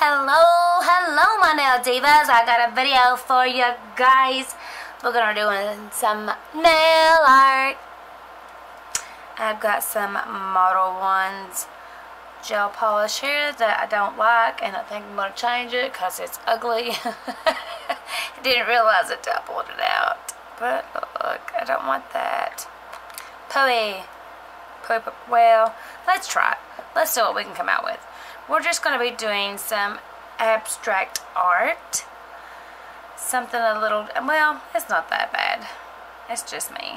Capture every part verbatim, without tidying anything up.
Hello, hello my nail divas. I got a video for you guys. We're gonna do some nail art. I've got some Model ones gel polish here that I don't like, and I think I'm gonna change it because it's ugly. I didn't realize it till I pulled it out, but look, I don't want that. Pooey. Pooey. Well, let's try it. Let's see what we can come out with. We're just going to be doing some abstract art. Something a little, well, it's not that bad. It's just me.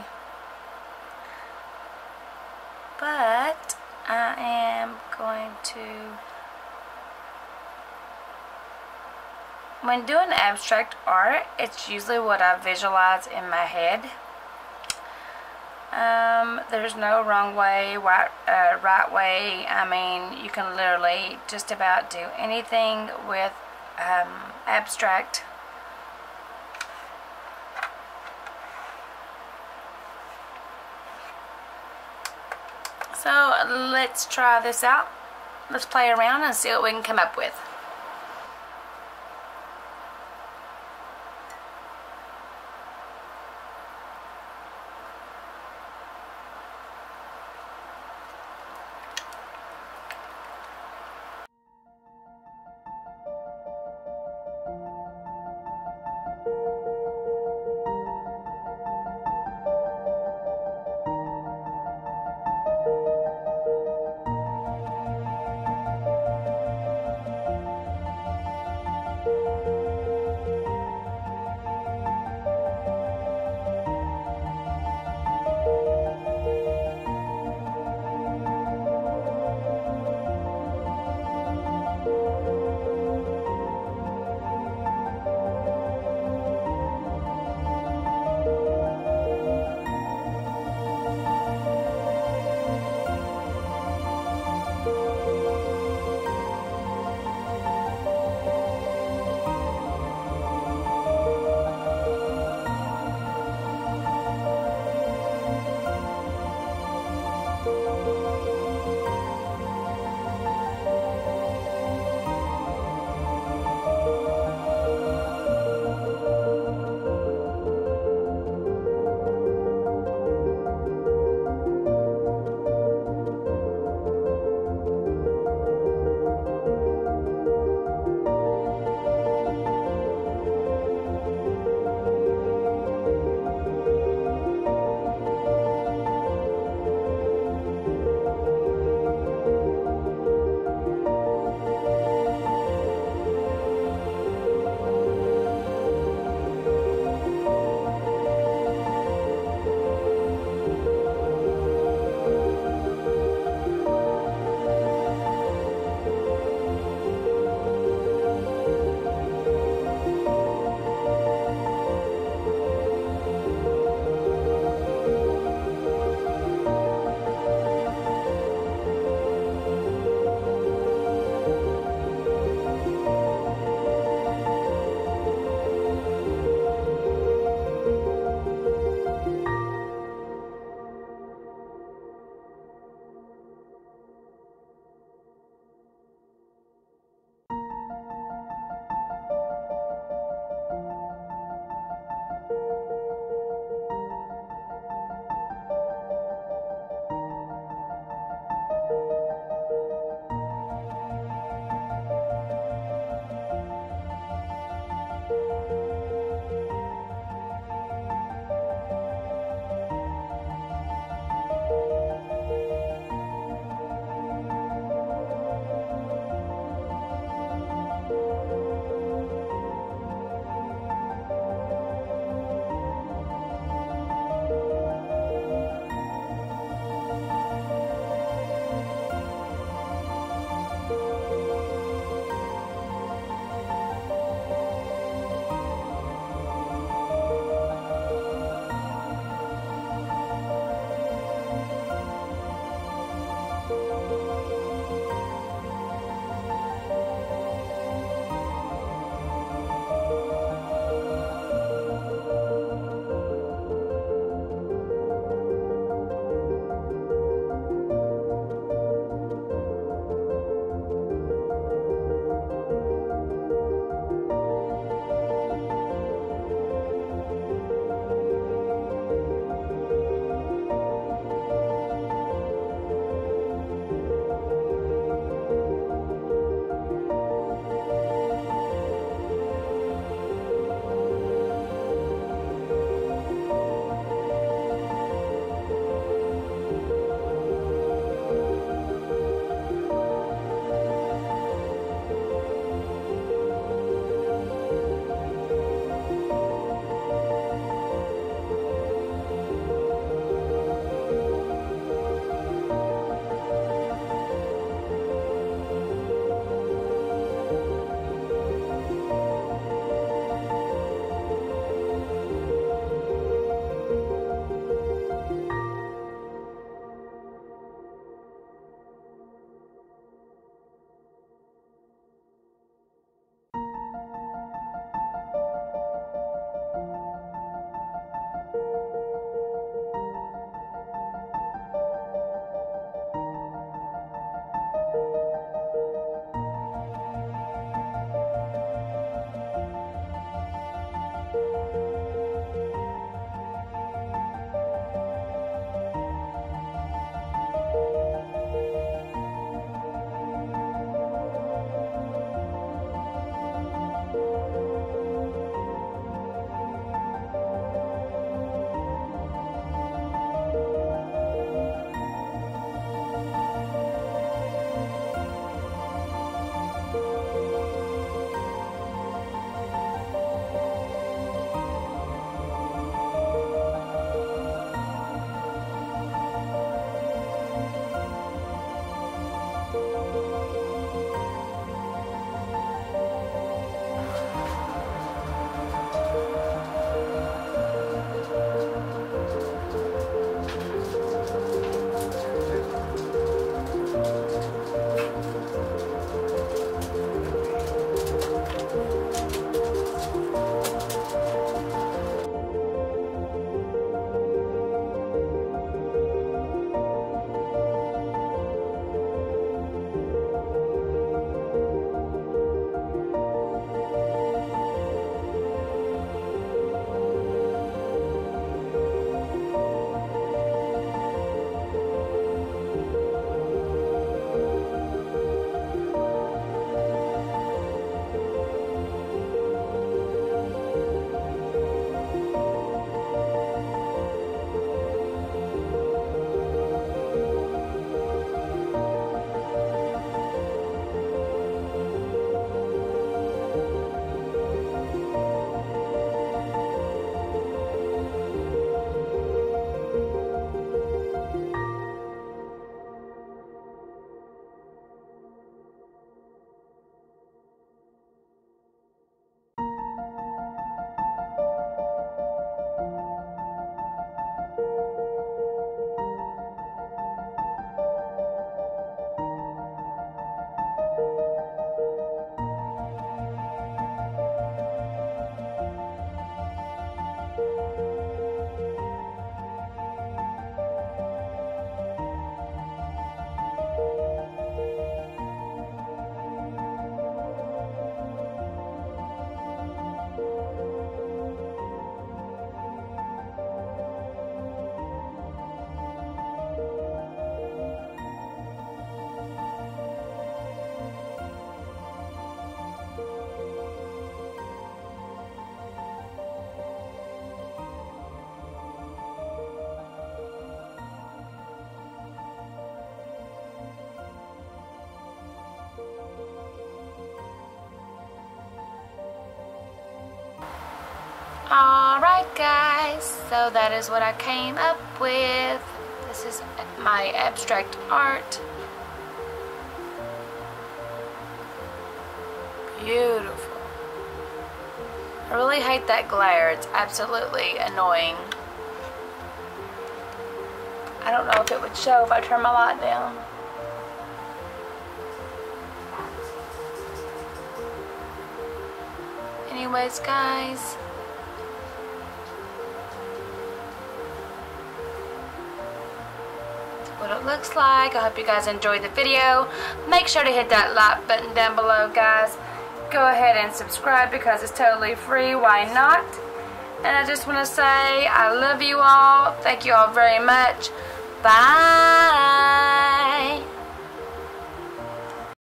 But I am going to, when doing abstract art, it's usually what I visualize in my head. Um, there's no wrong way, right, uh, right way. I mean, you can literally just about do anything with um, abstract. So let's try this out. Let's play around and see what we can come up with. it, guys. So that is what I came up with. This is my abstract art. Beautiful. I really hate that glare. It's absolutely annoying. I don't know if it would show if I turn my light down. Anyways, guys, that's what it looks like. I hope you guys enjoyed the video. Make sure to hit that like button down below, guys. Go ahead and subscribe because it's totally free. Why not? And I just want to say I love you all. Thank you all very much. Bye.